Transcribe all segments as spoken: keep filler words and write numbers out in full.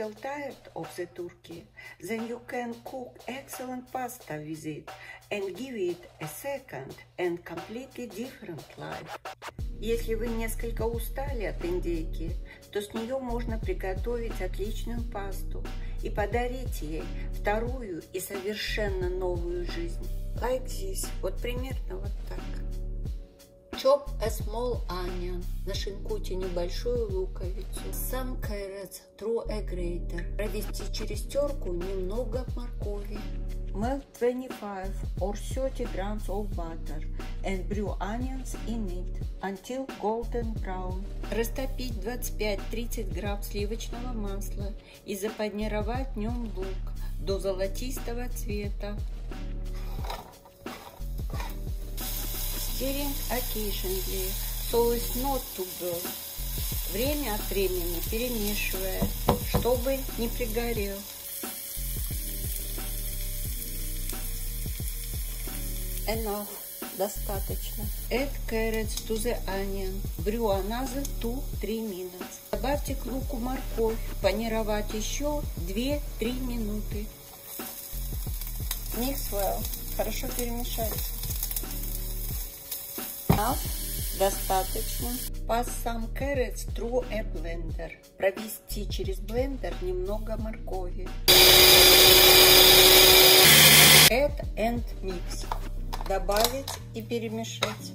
little tired of the turkey, then you can cook excellent pasta with it and give it a second and completely different life. Если вы несколько устали от индейки, то с нее можно приготовить отличную пасту и подарить ей вторую и совершенно новую жизнь. Like this. Вот примерно вот так. Chop a small onion. Нашинкуйте небольшую луковицу. Some carrots through a grater. Провести через терку немного моркови. Melt twenty-five or thirty grams of butter and brew onions in it until golden brown. Растопить двадцать пять — тридцать грамм сливочного масла и запанировать в нем лук до золотистого цвета. Stirring occasionally, so as not to burn. Время от времени перемешивая, чтобы не пригорел. Enough. Достаточно. Add carrots to the onion. Brew another two to three minutes. Добавьте к луку морковь. Панировать еще две-три минуты. Mix well. Хорошо перемешать. Enough. Достаточно. Pass some carrots through a blender. Провести через блендер немного моркови. Add and mix. Добавить и перемешать.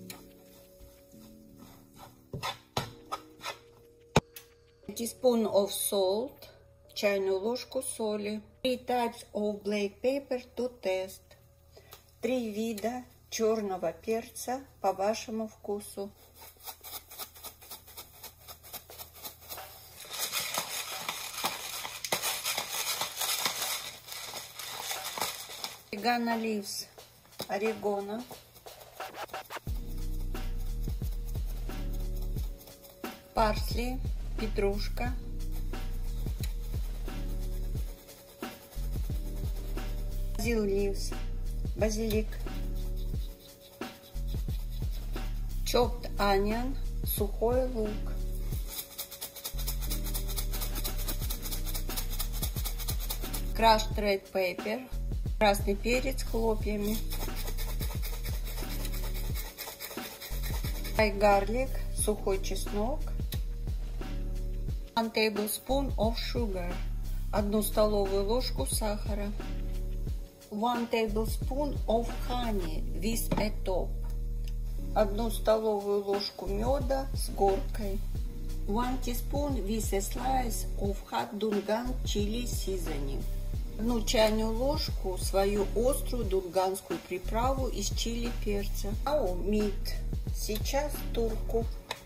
A teaspoon of salt. Чайную ложку соли. Three types of black pepper to taste. Три вида черного перца по вашему вкусу. Oregano leaves. Орегано. Парсли. Петрушка. Basil leaves. Базилик. Chopped onion. Сухой лук. Crushed red pepper. Красный перец хлопьями. Dry garlic. Сухой чеснок. One tablespoon of sugar. Одну столовую ложку сахара. One tablespoon of honey with a top. Одну столовую ложку меда с горкой. One teaspoon with a slice of hot Dungan chili seasoning. Одну чайную ложку свою острую дунганскую приправу из чили перца. Now meat. Сейчас турку.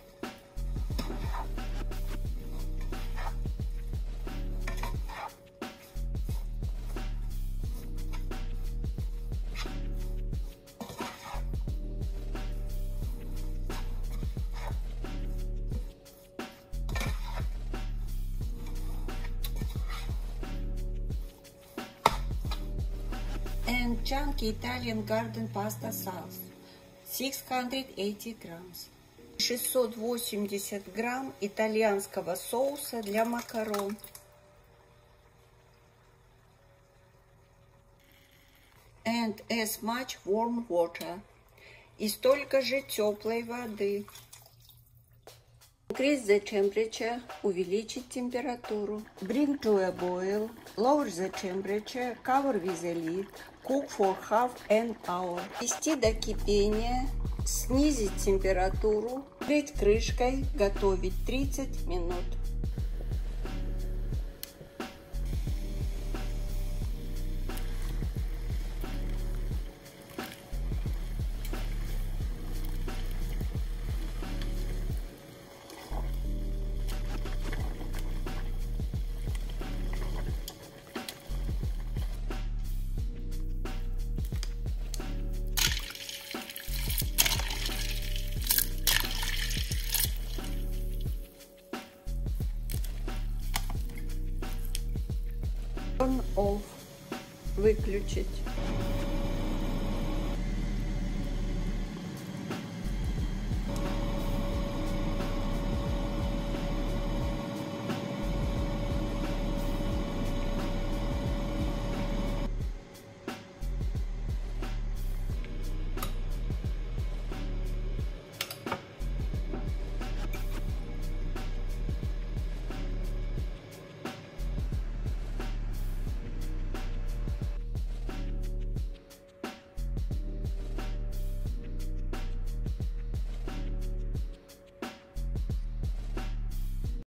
And chunky Italian garden pasta sauce. six hundred eighty grams. шестьсот восемьдесят грамм итальянского соуса для макарон. And as much warm water. И столько же теплой воды. Increase the temperature. Увеличить температуру. Bring to a boil. Lower the temperature. Cover with a lid. Cook for half an hour. Довести до кипения. Снизить температуру. Накрыть крышкой. Готовить тридцать минут. Turn off. Выключить.